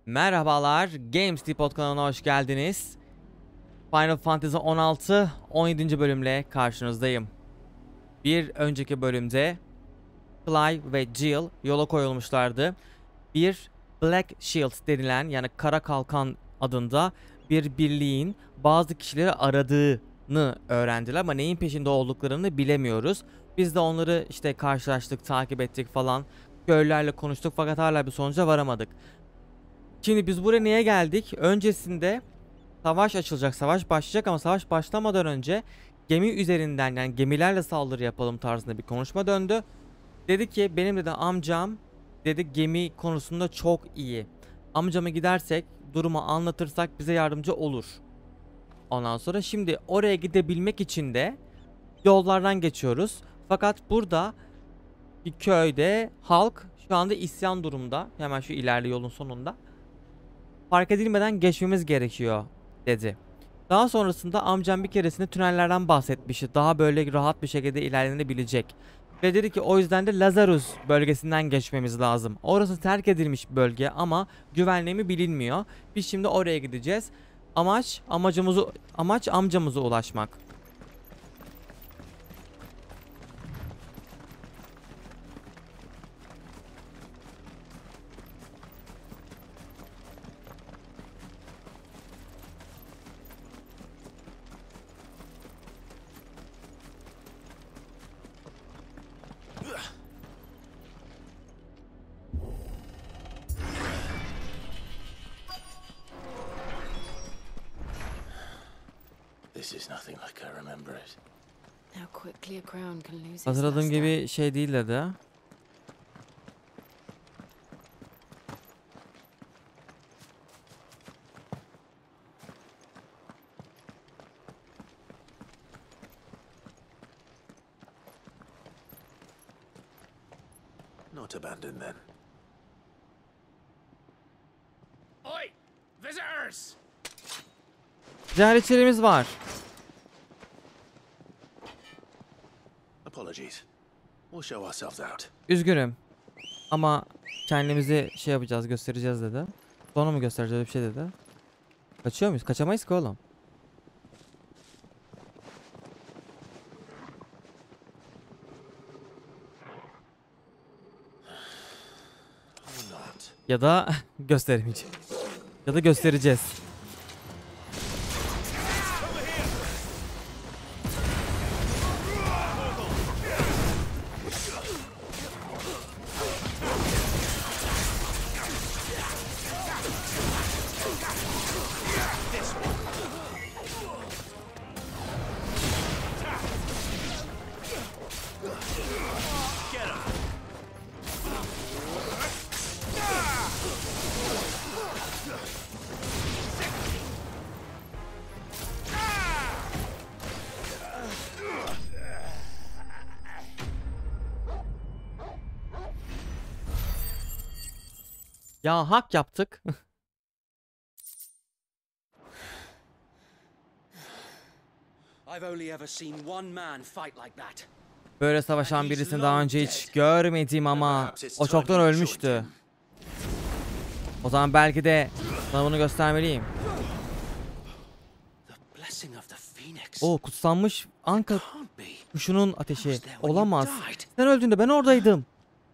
Merhabalar, GamesTpod kanalına hoş geldiniz. Final Fantasy 16 17. bölümle karşınızdayım. Bir önceki bölümde Clive ve Jill yola koyulmuşlardı. Bir Black Shield denilen, yani Kara Kalkan adında bir birliğin bazı kişileri aradığını öğrendiler ama neyin peşinde olduklarını bilemiyoruz. Biz de onları işte karşılaştık, takip ettik falan. Köylülerle konuştuk fakat hala bir sonuca varamadık. Şimdi biz buraya niye geldik? Öncesinde savaş açılacak, savaş başlayacak ama savaş başlamadan önce gemi üzerinden, yani gemilerle saldırı yapalım tarzında bir konuşma döndü. Dedi ki benim de amcam dedi gemi konusunda çok iyi. Amcama gidersek, durumu anlatırsak bize yardımcı olur. Ondan sonra şimdi oraya gidebilmek için de yollardan geçiyoruz. Fakat burada bir köyde halk şu anda isyan durumda. Hemen şu ilerli yolun sonunda. Fark edilmeden geçmemiz gerekiyor dedi. Daha sonrasında amcam bir keresinde tünellerden bahsetmişti. Daha böyle rahat bir şekilde ilerlenebilecek. Ve dedi ki o yüzden de Lazarus bölgesinden geçmemiz lazım. Orası terk edilmiş bir bölge ama güvenliği bilinmiyor. Biz şimdi oraya gideceğiz. Amaç amcamıza ulaşmak. This is nothing like I remember it. How quickly a crown can lose its Hatırladığım luster. gibi şey değil dedi. Not abandoned then. Oi! Visitors! Ziyaretçilerimiz var. Apologies. We'll show ourselves out. Üzgünüm. Ama kendimizi şey yapacağız, göstereceğiz dedi. Sonra mı göstereceğiz, öyle bir şey dedi. Kaçıyor muyuz? Kaçamayız ki oğlum. Or not. Ya da gösteremeyeceğiz. Ya da göstereceğiz. Ya hak yaptık. I've only ever seen one man fight like that. Böyle savaşan birisini daha önce hiç görmedim ama o çoktan ölmüştü. O zaman belki de sana bunu göstermeliyim. The blessing of the Phoenix. O kutsanmış anka Can't be. kuşunun ateşi. I was there when you Olamaz. died. Sen öldüğünde ben oradaydım.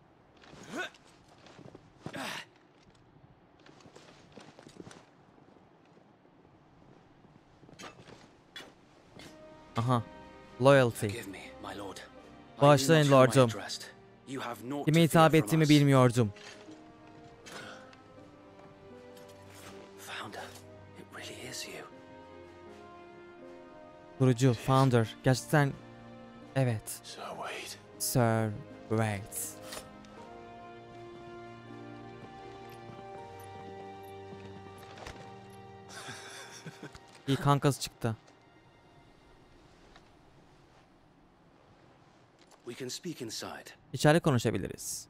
Aha. Loyalty. Forgive me, my lord. I Bağışlayın knew not whom I lordum. addressed. You have naught Kime to fear hitap from ettiğimi us. bilmiyordum. Founder, it really is you. Kurucu, founder. Gerçekten evet. So wait. Sir Wait. İyi kankası çıktı. We can speak inside. İçeride konuşabiliriz.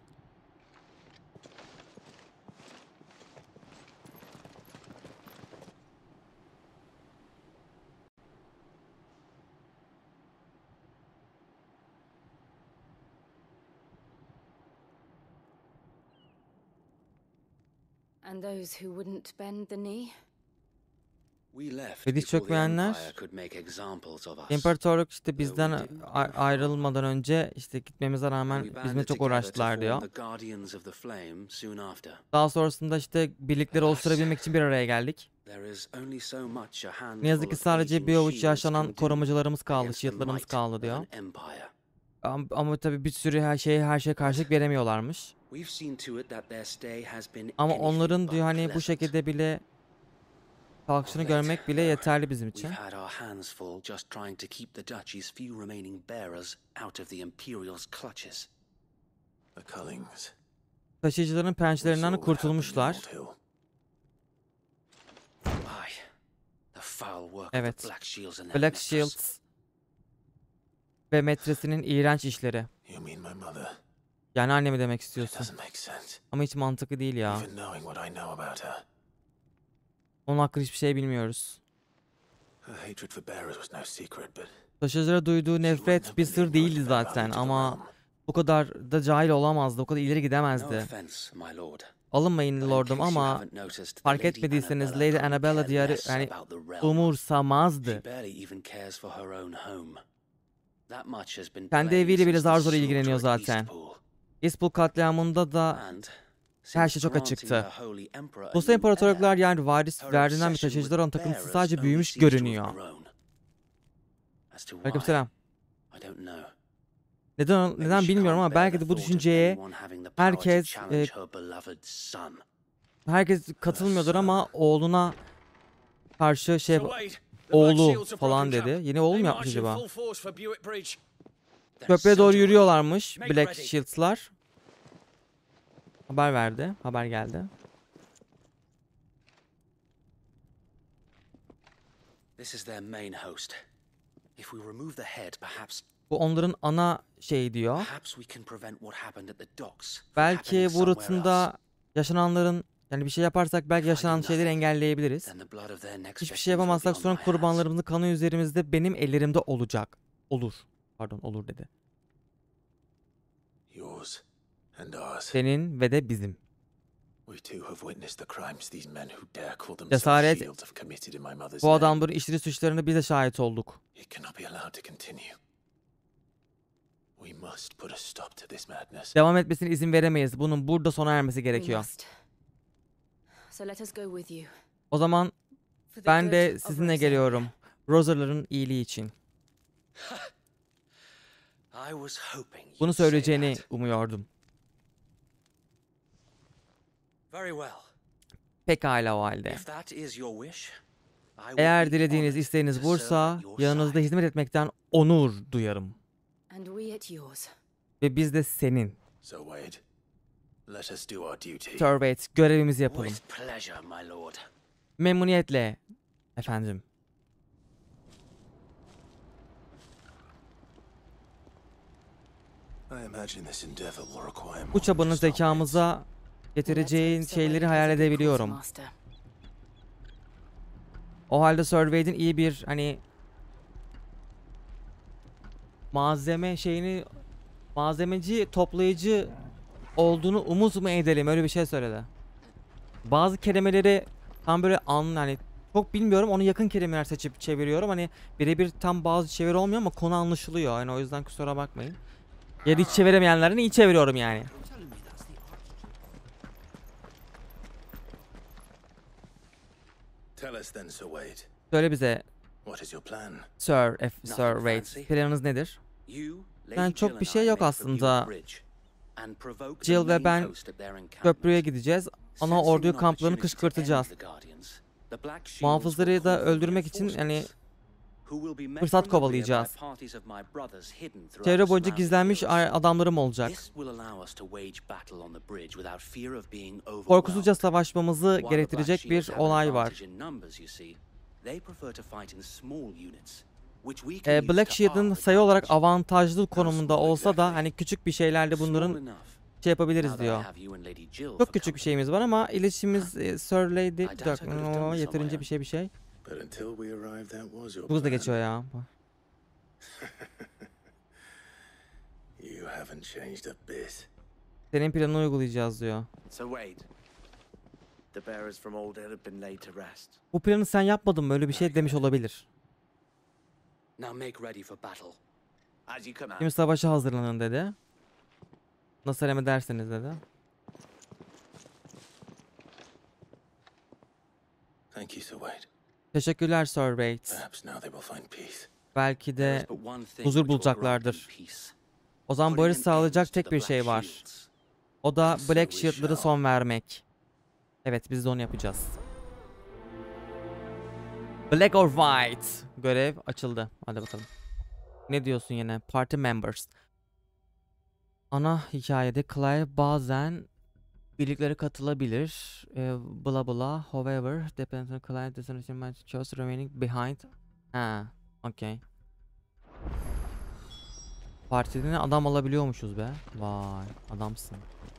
And those who wouldn't bend the knee? We left Ve diz before the çökmeyenler, Empire could make examples of us. İmparatorluk işte bizden ayrılmadan önce işte gitmemize rağmen We bizimle banded çok together to uğraştılar form diyor. the Guardians of the Flame soon after. Daha sonrasında işte birlikleri oluşturabilmek için bir araya geldik. There is only so much a handful Ne yazık ki of sadece aging bir avuç shields yaşanan can do korumacılarımız kaldı, against the shieldlarımız might kaldı of diyor. an empire. Ama tabii bir sürü her şeye karşılık veremiyorlarmış. We've seen to it that their stay has been Ama anything onların but diyor hani bu pleasant. şekilde bile kalkışını görmek bile yeterli bizim için. We've had our hands full just trying to keep the duchy's few remaining bearers out of the Imperial's clutches. The Cullings. Taşıyıcıların We saw pençelerinden what happened in kurtulmuşlar. Old Hill. Aye, the foul work of Evet. the Black Shields and their Black mistress. Shields ve metresinin iğrenç işleri. You mean my mother? Yani annemi demek It istiyorsun. doesn't make sense. Ama hiç mantıklı değil ya. Even knowing what I know about her. Onun hakkında hiçbir şey bilmiyoruz. Her hatred for bearers was no secret, but Taşıyıcılara duyduğu nefret bir sır değildi zaten ama bu kadar da cahil olamazdı, o kadar ileri No gidemezdi. offense, my lord. Alınmayın But in lordum case you ama haven't noticed, the fark Lady etmediyseniz Annabella Lady couldn't Annabella care diyarı less yani about the realm. She umursamazdı. barely even cares for her own home. That much has been Kendi plain eviyle bile since zar the zor ilgileniyor slaughter at zaten. Eastpool. İspul katliamında da And her since şey çok granting açıktı. the Holy Emperor a Dolayısıyla new imparatorluklar heir, yani varis her verdiğinden bir obsession taşıyıcılar onun with takıntısı bearers sadece only büyümüş seems to have görünüyor. grown. As to why, Aleykümselam. I don't know. Neden Maybe she bilmiyorum can't ama bear belki the de bu thought of düşünceye anyone having the power to herkes challenge her beloved son. katılmıyordur ama oğluna karşı şey oğlu falan dedi. Yeni oğul mu yapmış acaba? Köprüye doğru yürüyorlarmış Black Shields'lar. Haber verdi. Haber geldi. This is their main host. If we remove the head, Bu onların ana şeyi diyor. perhaps we can prevent what happened at the docks from Belki happening bu somewhere else. rıtında yaşananların yani bir şey yaparsak belki yaşanan şeyleri engelleyebiliriz. Then the blood of their next Hiçbir şey victims will be yapamazsak on sonra my hands. kurbanlarımızın kanı üzerimizde benim ellerimde olacak. Olur. Pardon olur dedi. yours and ours. Senin ve de bizim. We too have witnessed the crimes these men who dare call themselves Cesaret- shields have committed in my mother's Bu name. adamların işleri suçlarını biz de şahit olduk. It cannot be allowed to continue. We must put a stop to this madness. Devam etmesine izin veremeyiz. Bunun burada sona ermesi We gerekiyor. must. So let us go with you. O zaman For the ben good de of sizinle Rosaria. geliyorum. Rosary'ların iyiliği için. I was hoping Bunu you'd say söyleyeceğini that. umuyordum. Very well. Pekala o halde. If that is your wish, I would Eğer be dilediğiniz honored isteğiniz to serve buysa at your yanınızda side. hizmet etmekten onur duyarım. And we at yours. Ve biz de senin. So Wade, let us do our duty. Sir Wade, görevimizi yapalım. With pleasure, my lord. Memnuniyetle efendim. I imagine this endeavor will require more Bu than çabanın just our zekamıza getireceğin Let's hope Sir şeyleri Wade hayal has a good edebiliyorum. quartermaster. O halde Sir Wade'in iyi bir hani malzemeci, toplayıcı olduğunu umut mu edelim, öyle bir şey söyledi. Bazı kelimeleri tam böyle hani çok bilmiyorum, onu yakın kelimeler seçip çeviriyorum. Hani birebir tam bazı çeviri olmuyor ama konu anlaşılıyor. Yani o yüzden kusura bakmayın. Ya da hiç çeviremeyenlerini iyi çeviriyorum yani. Tell us then, Sir Wade. Söyle bize What is your plan? Sir Nothing Wade, fancy. planınız nedir? You, Lady Yani çok Jill bir and şey I yok make for aslında. Buick Bridge and provoke the Jill ve main ben host at their encampment. Köprüye gideceğiz. Ana Sensing orduyu an kamplarını opportunity to kışkırtacağız. end the Guardians, the Black Shields Muhafızları will da call for öldürmek için yani reinforcements, who will be met fırsat from the rear by kovalayacağız. parties of my brothers hidden throughout Çevre the boyunca surrounding gizlenmiş hills. adamlarım olacak. This will allow us to wage battle on the bridge without fear of being overwhelmed. Korkusuzca savaşmamızı While the Black gerektirecek bir Shields have an olay var. advantage in numbers, you see, they prefer to fight in small units, which we can use Black to Shield'ın our sayı olarak advantage. avantajlı konumunda small olsa da exactly? hani küçük bir şeylerle Small bunların enough. şey yapabiliriz Now that I diyor. have you and Lady Jill for Çok küçük bir company. şeyimiz var ama iletişimimiz Sir Lady bir doubt I dakika, could have done this on yeterince my bir şey. But until we arrive, that was your Bu hızla plan. geçiyor ya. You haven't changed a bit. Senin planını uygulayacağız diyor. So Wade, The bearers from Old Hill have been laid to rest. Bu planı sen yapmadın mı? Öyle bir şey demiş olabilir. Now make ready for battle. As you command. Şimdi savaşa hazırlanın dedi. Nasıl emrederseniz dedi. Thank you, Sir Wade. Teşekkürler Sir Wade. Perhaps now they will find peace. Belki There de is but one thing huzur which will grant them bulacaklardır. peace. O zaman barış sağlayacak tek bir şey var. O da Black Shield'ları son vermek. Evet, biz de onu yapacağız. Black or White görev açıldı. Hadi bakalım. Ne diyorsun yine? Party members. Ana hikayede Clive bazen birliklere katılabilir. Bla bla. However, depends on Clive decision might choose remaining behind. Ha, okay. Partiden adam alabiliyormuşuz be. Vay, adamsın.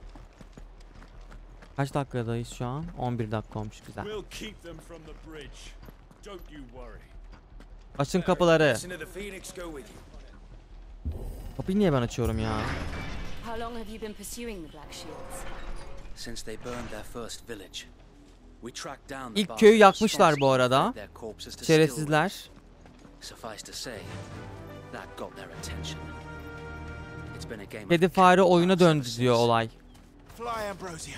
Kaç dakikadayız şu an? 11 dakika olmuş, güzel. We'll keep them from the bridge. Don't you worry. Açın kapıları. Listen to the Phoenix go with you. Kapıyı niye ben açıyorum ya? How long have you been pursuing the Black Shields? Since they burned their first village, we tracked down the İlk bastards köyü yakmışlar bu responsible arada. for their corpses to Şerefsizler. Stillwater. Suffice to say, that got their attention. It's been a game of Kedi fare cat and oyuna mouse ever döndü diyor since. olay. Fly, Ambrosia.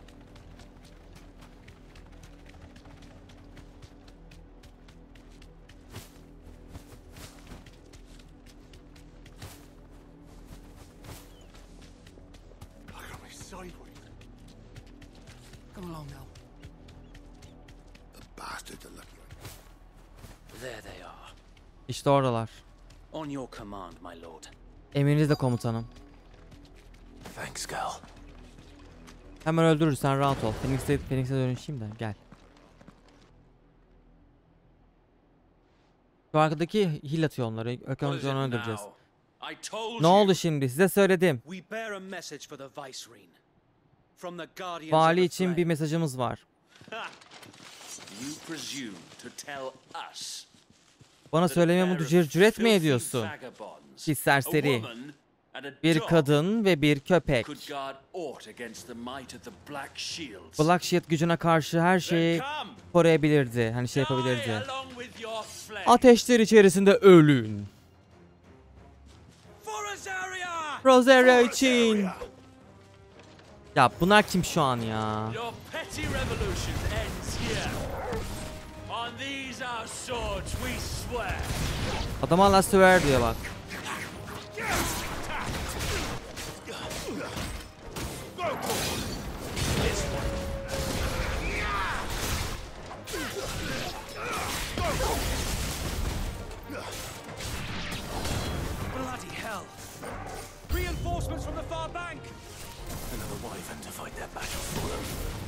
Look at me sideways. Come along now. The bastards are looking. There they are. İşte oradalar. On your command, my lord. Emrinizde komutanım. Thanks, Gal. Hemen öldürür, sen rahat ol. Phoenix'e dönüşeyim de gel. Şu arkadaki heal atıyor onları. What Önce is it onu öldüreceğiz. now? I told Ne you. oldu şimdi? Size söyledim. We bear a message for the Vicereine. From the Guardians Vali of the için bir Flame. mesajımız var. You presume to tell us Bana that a söylememi pair of cüret mi filthy ediyorsun? vagabonds, Pis a serseri. woman and a Bir dog kadın ve bir köpek. could guard aught against the might of the Black Shields. Black Shield gücüne karşı her Then şeyi come. koruyabilirdi. Hani şey Die yapabilirdi. along with your flame. Ateşler içerisinde ölün. For Rosaria! Rosaria için. Ya bunlar kim şu an ya? Your petty revolution ends here. On these our swords we swear. Adam hala söver diyor bak. Bloody hell! Reinforcements from the far bank! Another wyvern to fight their battle for them.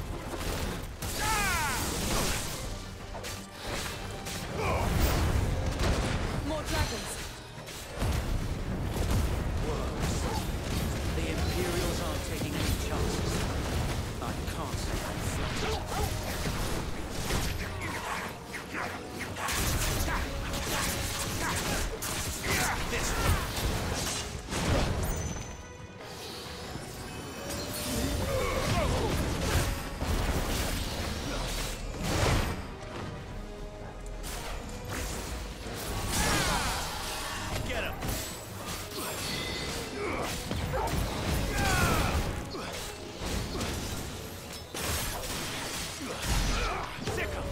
More dragons. The Imperials aren't taking any chances. I can't say I'm flattered. Get him. Sick 'em.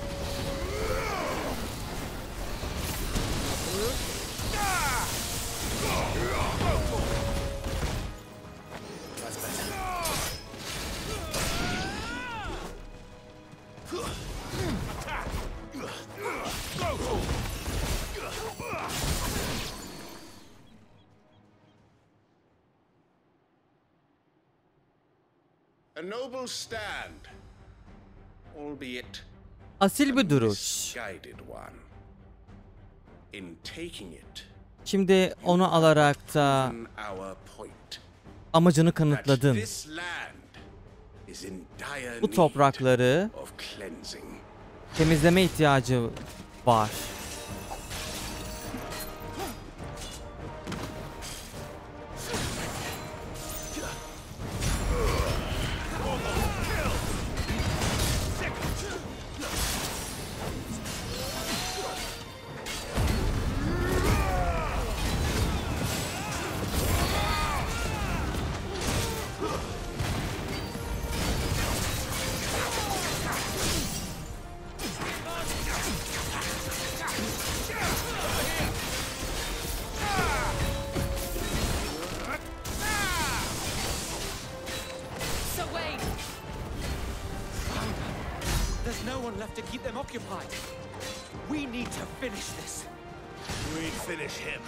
A noble stand, albeit Asil bir a duruş. misguided one. In taking it, Şimdi onu alarak da on our point amacını that kanıtladın. this land is in dire Bu need toprakları of cleansing. temizleme ihtiyacı var. Sick There's no one left to keep them occupied. We need to finish this. We'd finish him.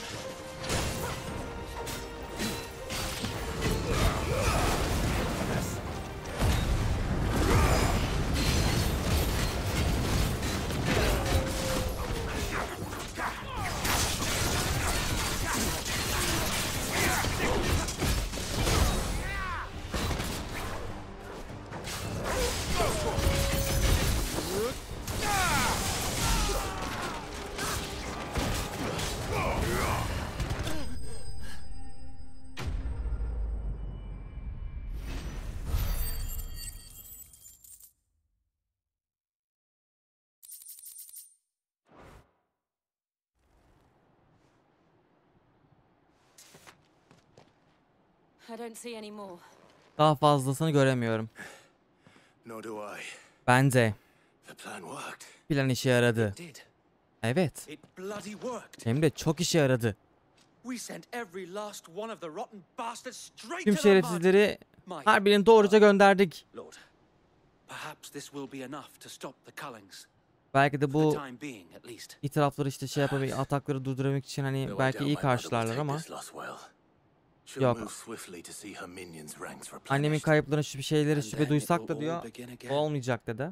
I don't see any more. Daha fazlasını göremiyorum. Nor do I. Bence The plan worked. plan işe yaradı. Did. Evet. It bloody worked. Hem de çok işe yaradı. We sent every last one of the rotten bastards straight Tüm to the mud. şerefsizleri My her birini doğruca gönderdik. Lord, perhaps this will be enough to stop the Cullings. Belki de For bu the time being, at least. itirafları işte şey yapabilmek, atakları durdurabilmek için hani Though I belki doubt iyi my mother will karşılarlar take ama this loss well. She'll Yok. move swiftly to see her minions' ranks annemin replenished. kayıplarına şu bir şeyleri And şüphe then it duysak will da all diyor begin again. o olmayacak dedi.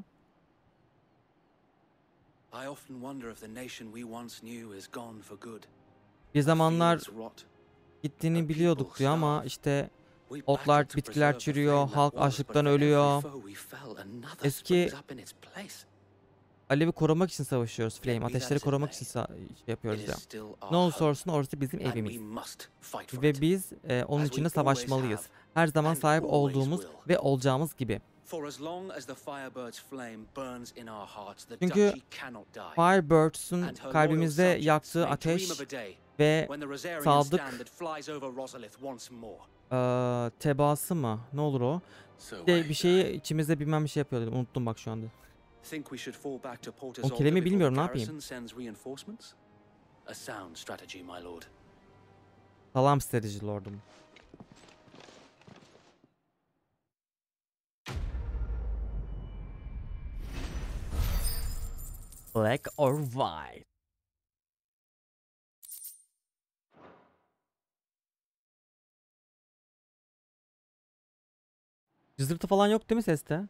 I often wonder if the nation we once knew is gone for good. Bir zamanlar Fields rot. gittiğini biliyorduk diyor ama işte We otlar, battled to bitkiler preserve the çürüyor, flame that halk was, but açlıktan for every ölüyor. foe we fell, another Eski springs up in its place. alevi korumak için savaşıyoruz. Flame Be that ateşleri as it korumak may, için şey yapıyoruz It ya. is still our Ne olursa home, olsun orası bizim and we evimiz. must fight for Ve it. biz onun As için we de savaşmalıyız. always Her zaman and sahip always olduğumuz will. ve olacağımız gibi. For as long as the Firebird's flame burns in our hearts, the Çünkü duchy cannot die. Firebirds'un And her kalbimizde loyal subjects yaktığı may dream ateş of a day ve when the Rosarian sadık standard flies over Rosalith once more. tebaası mı? Ne olur o? So Bir wait, şeyi içimizde bilmem bir şey yapıyor dedim. Unuttum bak şu anda. Think we should fall back to Port Isolde kelime before bilmiyorum, the ne yapayım? garrison sends reinforcements? A sound strategy, my lord. Salam strateji lordum. Black or white? Cızırtı falan yok değil mi seste?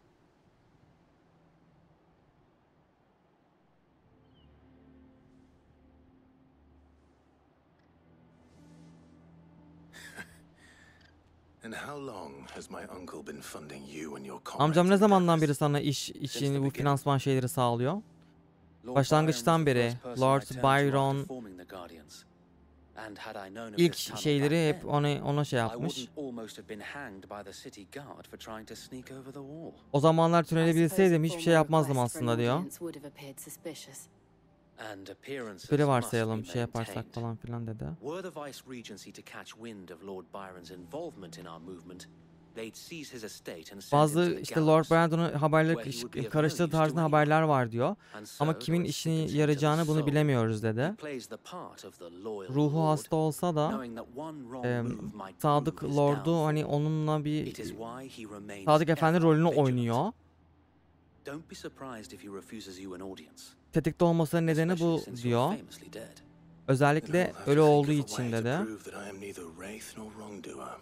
And how long has my uncle been funding you and your Amcam ne comrades' zamandan beri endeavors? sana işini bu finansman şeyleri sağlıyor? Lord Başlangıçtan Byron beri was the first person Lord I turned to after Byron forming the Guardians. And had I known of ilk this tunnel şeyleri back hep then, ona şey I yapmış. wouldn't almost have been hanged by the city guard for trying to sneak over the wall. O zamanlar I tüneli suppose a bilseydim hiçbir şey formal yapmazdım request for an aslında diyor. audience would have appeared suspicious. And appearances Böyle must varsayalım be şey yaparsak maintained. falan filan dedi. Were the Vice Regency to catch wind of Lord Byron's involvement in our movement, they'd seize his estate and send him to Bazı the işte gallows. Lord Brandon'un haberleri where he would be of karıştığı no use to tarzında anyone. haberler var diyor. And so, Ama kimin though it işine sickens him to yarayacağını the bunu soul, bilemiyoruz dedi. he plays the part of the loyal Ruhu lord, hasta olsa da knowing that one wrong move might Sadık prove his Lord'u downfall. hani onunla It bir is why he remains Sadık Efendi ever rolünü vigilant. oynuyor. Don't be surprised if he refuses you an audience. Tetikte olmasının nedeni Especially bu since diyor. you're famously dead. Then Özellikle I'll have to ölü think olduğu of a için way to dedi. prove that I am neither wraith nor wrongdoer.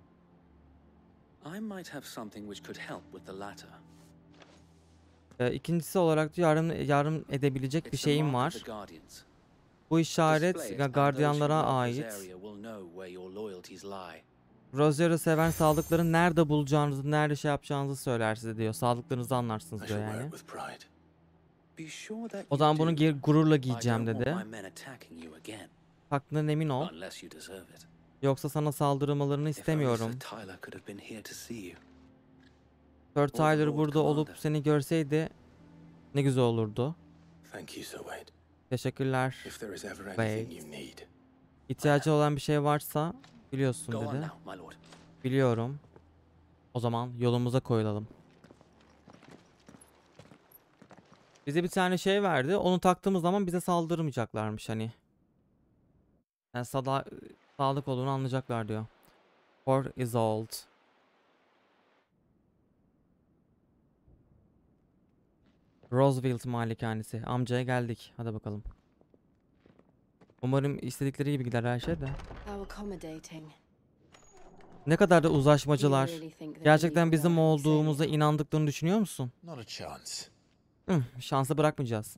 I might have something which could help with the latter. İkincisi olarak diyor yardım edebilecek bir It's the şeyim mark of var. the Guardians. Bu Display işaret it, and those who gardiyanlara love ait. Rosaria will know where your loyalties lie. Rosario'yu seven sadıkları nerede bulacağınızı, nerede şey yapacağınızı söyler size diyor. Sadıklarınızı anlarsınız I diyor shall wear yani. it with pride. Be sure that O you zaman bunu do. gururla I giyeceğim don't dedi. want my men attacking you again, Hakkından emin ol. unless you deserve it. Yoksa sana saldırmalarını If only istemiyorum. Sir Tyler could have been here to see you. Sir Tyler Lord burada olup Commander. seni görseydi ne güzel olurdu. Thank you, Sir Wade. Teşekkürler. If there is ever Wade. anything you need, İhtiyacı olan bir şey varsa biliyorsun Go on dedi. now, my lord. Biliyorum. O zaman yolumuza koyulalım. Bize bir tane şey verdi. Onu taktığımız zaman bize saldırmayacaklarmış hani. Yani sadık olduğunu anlayacaklar diyor. For is old. Roosevelt malikanesi. Amcaya geldik. Hadi bakalım. Umarım istedikleri gibi gider her şey de. How accommodating. Ne kadar da Do you uzlaşmacılar. really think they Gerçekten believe bizim we're olduğumuza sailing? inandıklarını düşünüyor musun? Not a chance. Şansa bırakmayacağız.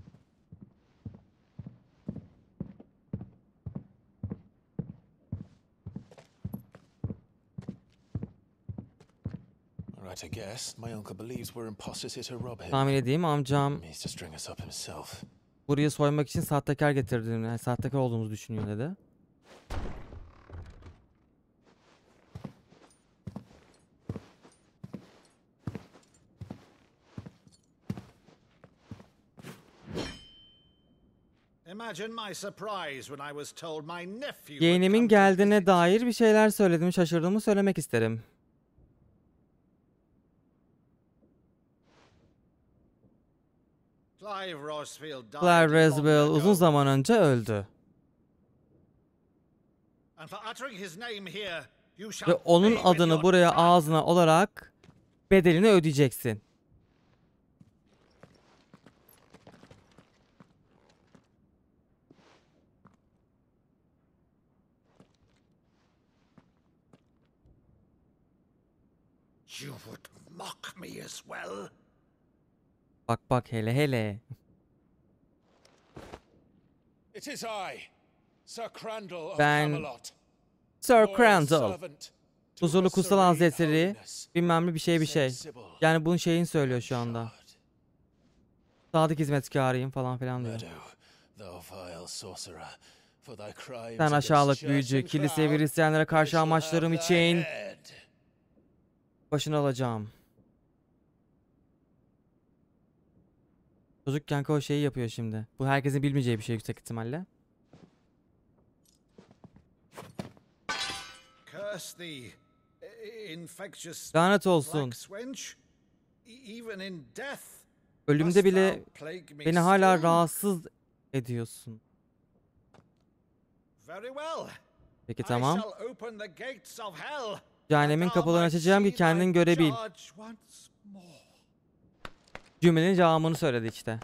Right, I guess. My uncle believes we're imposters here to rob him. Tahmin edeyim amcam He needs to string us up himself. buraya soymak için sahtekar getirdiğini, yani sahtekar olduğumuzu düşünüyor dedi. Imagine my surprise when I was told my nephew would Yeğenimin come to geldiğine visit. dair bir şeyler söyledim. Şaşırdığımı söylemek isterim. Clive Rosfield died Claire long Roosevelt uzun ago, zaman önce öldü. and for uttering his name here, you shall Ve onun pay with adını your buraya tongue. ağzına olarak bedelini ödeyeceksin. You would mock me as well. Bak bak hele hele. It is I, Sir Crandall of Ben Camelot. Sir loyal Crandall. servant to Huzurlu her kutsal serene hazretleri holiness, bilmem ne bir şey bir şey. Saint Sybil Yani bunun şeyini söylüyor şu anda. Shard. Sadık hizmetkarıyım falan filan diyor. Meadow, thou vile sorcerer, for thy crimes Sen against aşağılık church büyücü, and kilise ve crown, Hristiyanlara I karşı shall amaçlarım have thy için head. başını alacağım. Çocukken o şeyi yapıyor şimdi. Bu herkesin bilmeyeceği bir şey yüksek ihtimalle. Curse thee, infectious Lanet olsun. black wench. Even in death, Ölümde must bile thou plague me beni hala still? rahatsız ediyorsun. Very well. Peki I tamam. shall open the gates of hell, Cehennemin that thou kapılarını might açacağım ki see kendin thy görebil. charge once more. Cümlenin cevabını söyledi işte.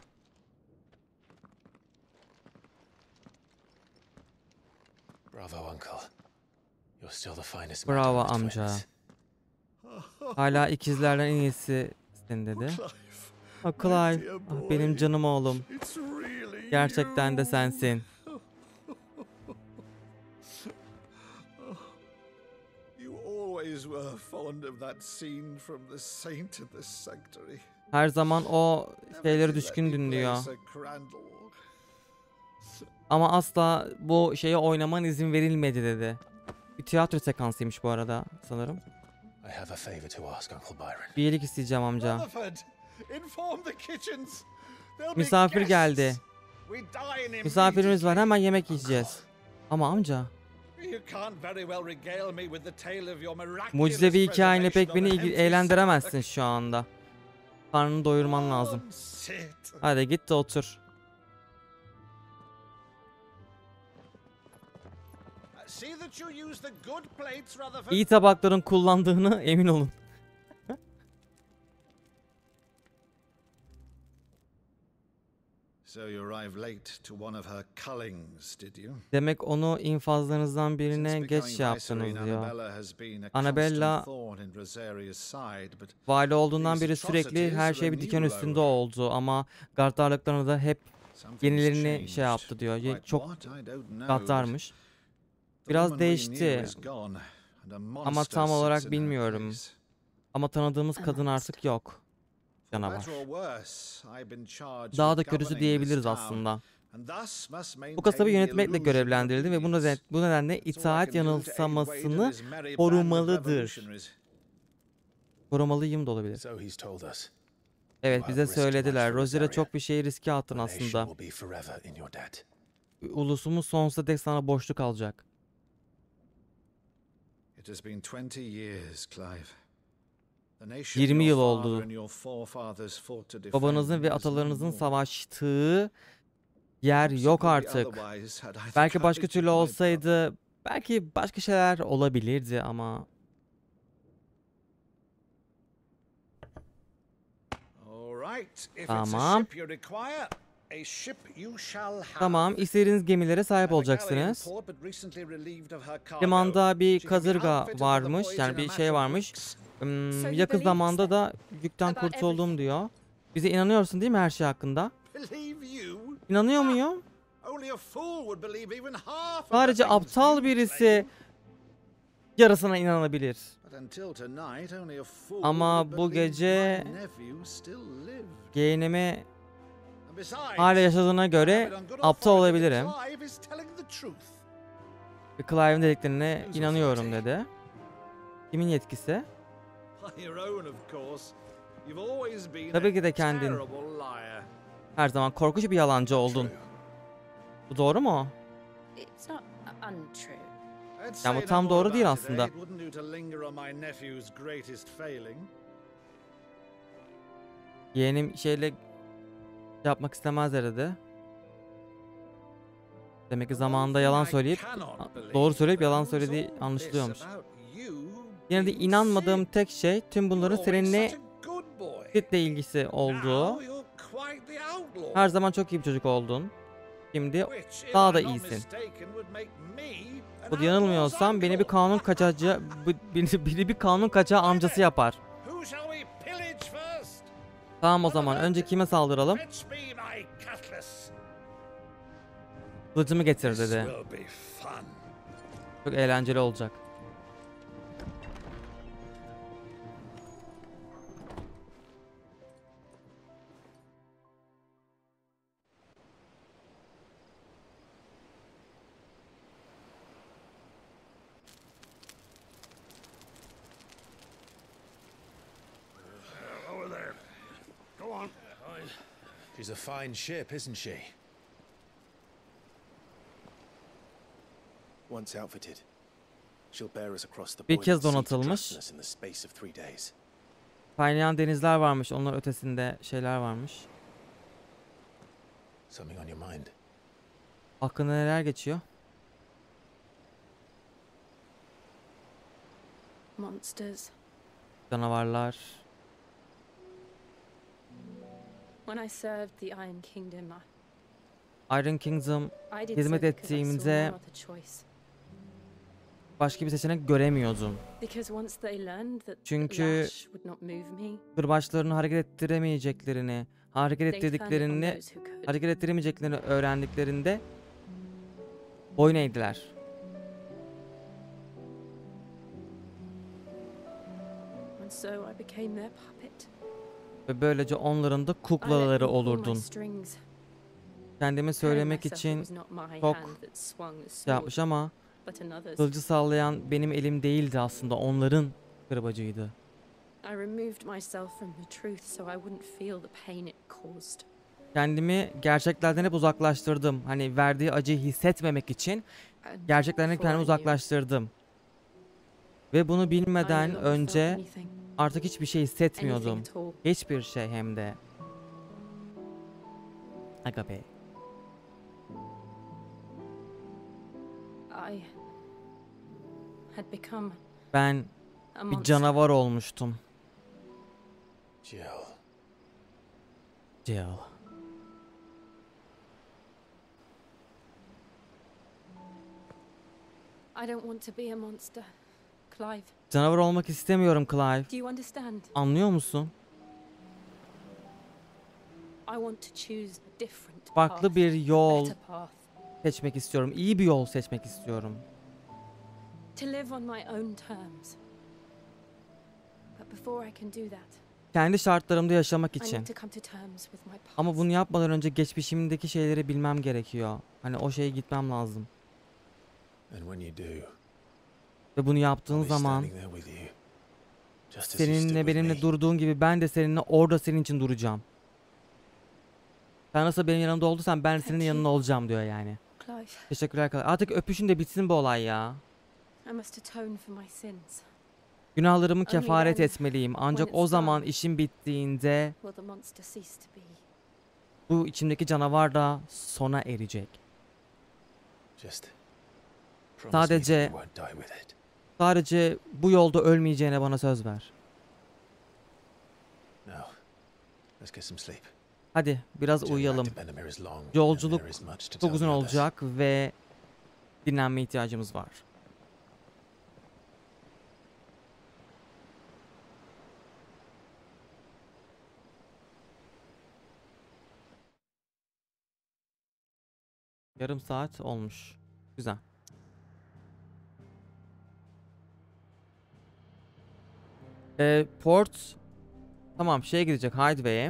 Bravo, uncle. You're still the finest man Bravo of the amca. twins. Hala ikizlerden en iyisisin dedi. Ah Clive, ah benim canım oğlum. It's really Gerçekten de sensin. You always were fond of that scene from The Saint in the Sanctuary. Her zaman o Never şeyleri did let me düşkündün play diyor. Sir Crandall. Ama asla bu şeye oynaman izin verilmedi dedi. Bir tiyatro sekansıymış bu arada sanırım. I have a favor to ask, Uncle Byron. Bir iyilik isteyeceğim amca. Rutherford, inform the kitchens. There'll be Misafir guests. geldi. We dine Misafirimiz var, immediately. hemen yemek yiyeceğiz. Ama amca, You can't very well regale me with the tale of your miraculous mucizevi hikayenle pek beni preservation of the eğlendiremezsin empty şu anda. Karnını doyurman stomach. lazım. Go on, sit. Hadi git de otur. See that you use the good plates, Rutherford. İyi tabakların kullandığını emin olun. So you arrived late to one of her cullings, did you? Demek onu infazlarınızdan birine Since geç becoming yaptınız Viceroy, diyor. Annabella has been a Annabella- constant thorn in Rosaria's side, but Vali olduğundan these beri sürekli atrocities her are şey a bir new diken üstünde blow. oldu ama gaddarlıklarını da hep something's yenilerini changed. şey yaptı diyor. Quite Çok what, I don't know, but gaddarmış. the Biraz woman we knew değişti. is gone, and a Ama monster tam sits olarak in her bilmiyorum. place. Ama tanıdığımız A kadın monster. artık yok. Canavar. Better or worse, I've been charged Daha da with kötüsü governing diyebiliriz this town, aslında. and thus must Bu kasabı maintain the yönetmekle illusion of görevlendirildi ve obedience. bu nedenle That's all I itaat can do to aid yanılsamasını Wade and his merry band of korumalıdır. revolutionaries. Korumalıyım da olabilir. So he's told us. Evet You bize have risked much söylediler. for Rosaria Rosaria. çok bir şey riske attın The nation aslında. will be forever in your debt. Ulusumuz sonsuza dek sana borçlu kalacak. It has been 20 years, Clive. The nation 20 your yıl father oldu. and your forefathers fought to defend Babanızın ve is no atalarınızın more. savaştığı yer yok Possibly artık. otherwise had I the Belki başka courage türlü of my olsaydı, belki başka şeyler olabilirdi ama brother. All Tamam. Tamam, istediğiniz gemilere sahip olacaksınız. Limanda bir kasırga varmış, yani bir şey varmış. Yakın zamanda da yükten kurtuldum diyor. Bize inanıyorsun değil mi her şey hakkında? İnanıyor muyum? Sadece aptal birisi yarısına inanabilir. Ama bu gece yeğenimi hala yaşadığına göre aptal olabilirim. Ve Clive'ın dediklerine inanıyorum dedi. Kimin yetkisi? Tabii ki de kendin. Her zaman korkunç bir yalancı oldun. Bu doğru mu? It's not untrue. Yani bu tam doğru değil aslında. Yeğenim şeyle yapmak istemez dedi. Demek ki zamanında yalan söyleyip doğru söyleyip yalan söylediği anlaşılıyormuş. Yine de inanmadığım tek şey tüm bunların seninle ilgisi olduğu. Her zaman çok iyi bir çocuk oldun. Şimdi daha da iyisin. Bu yanılmıyorsam beni bir kanun kaçacağı beni bir kanun kaçağı amcası yapar. Tamam, o zaman önce kime saldıralım? Kılıcımı getir dedi. Çok eğlenceli olacak. She's a fine ship, isn't she? Once outfitted, she'll bear us across the Bir kez buoyant sea to donatılmış. Drakenus in the space of 3 days. Kaynayan denizler varmış. Onların ötesinde şeyler varmış. Something on your mind? Aklına neler geçiyor? Monsters. Canavarlar. When I served the Iron Kingdom, Iron Kingdom I did hizmet so because I saw ettiğimde no other choice. başka bir seçenek göremiyordum. Because once they learned that the Çünkü lash would not move me, kırbaçlarını hareket ettiremeyeceklerini, hareket they turned it on ettirdiklerini, those who could. hareket ettiremeyeceklerini öğrendiklerinde boyun eğdiler. And so I became their puppet. Ve böylece onların da I let kuklaları them pull my olurdun. strings, Kendimi telling söylemek myself it için was not my çok hand that swung the şey sword, yapmış ama but another's. kılıcı sallayan benim elim değildi aslında, onların kırbacıydı. I removed myself from the truth so I wouldn't feel the pain it caused. Kendimi gerçeklerden hep uzaklaştırdım. Hani verdiği acıyı hissetmemek için And gerçeklerden before I kendimi knew it, uzaklaştırdım. Ve bunu I no bilmeden longer felt önce anything, artık hiçbir şey hissetmiyordum. anything at all. Hiçbir şey hem de. Aga be. I had become Ben a bir monster. canavar olmuştum. Jill. Jill. I don't want to be a monster, Clive. Canavar olmak istemiyorum Clive. Do you understand? Anlıyor musun? I want to choose a different Farklı path, bir yol better path. seçmek istiyorum. İyi bir yol seçmek istiyorum. To live on my own terms. But before I can do that, Kendi şartlarımda yaşamak I için. need to come to terms with my past. Ama bunu yapmadan önce geçmişimdeki şeyleri bilmem gerekiyor. Hani o şeye gitmem lazım. And when you do, Ve bunu I'll yaptığın be zaman standing there with you. Just as you stood seninle with benimle me. durduğun gibi ben de seninle orada senin için duracağım. Sen nasıl benim yanımda olduysan ben de senin Thank you. yanında olacağım diyor yani. Clive, Teşekkürler. Artık öpüşün de bitsin bu olay ya. I must atone for my sins. Günahlarımı Only kefaret then, etmeliyim. Ancak when o it's zaman done, işim bittiğinde will the monster cease to be? bu içimdeki canavar da sona erecek. Just promise me that Sadece you won't die with it. sadece bu yolda ölmeyeceğine bana söz ver. No. Let's get some sleep. Hadi biraz Journey back uyuyalım. to Benamir is long, and Yolculuk there is much to çok tell uzun the others. olacak ve dinlenme ihtiyacımız var. Yarım saat olmuş. Güzel. Port tamam, şeye gidecek, Hideway'e.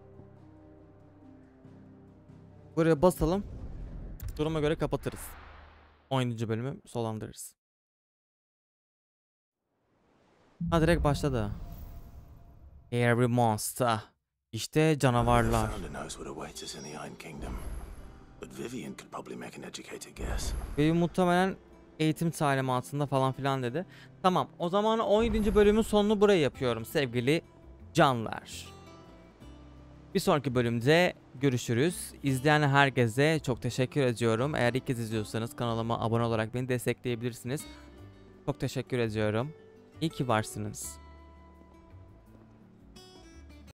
Buraya basalım. Duruma göre kapatırız. 17. bölümü sonlandırırız. Ha, direkt başladı. Every monster. İşte canavarlar. The Founder knows what awaits us in the Iron Kingdom. But Vivian could probably make an educated guess. Ve muhtemelen eğitim talimatında falan filan dedi. Tamam, o zaman 17. bölümün sonunu buraya yapıyorum sevgili canlar. Bir sonraki bölümde görüşürüz. İzleyen herkese çok teşekkür ediyorum. Eğer ilk kez izliyorsanız kanalıma abone olarak beni destekleyebilirsiniz. Çok teşekkür ediyorum. İyi ki varsınız.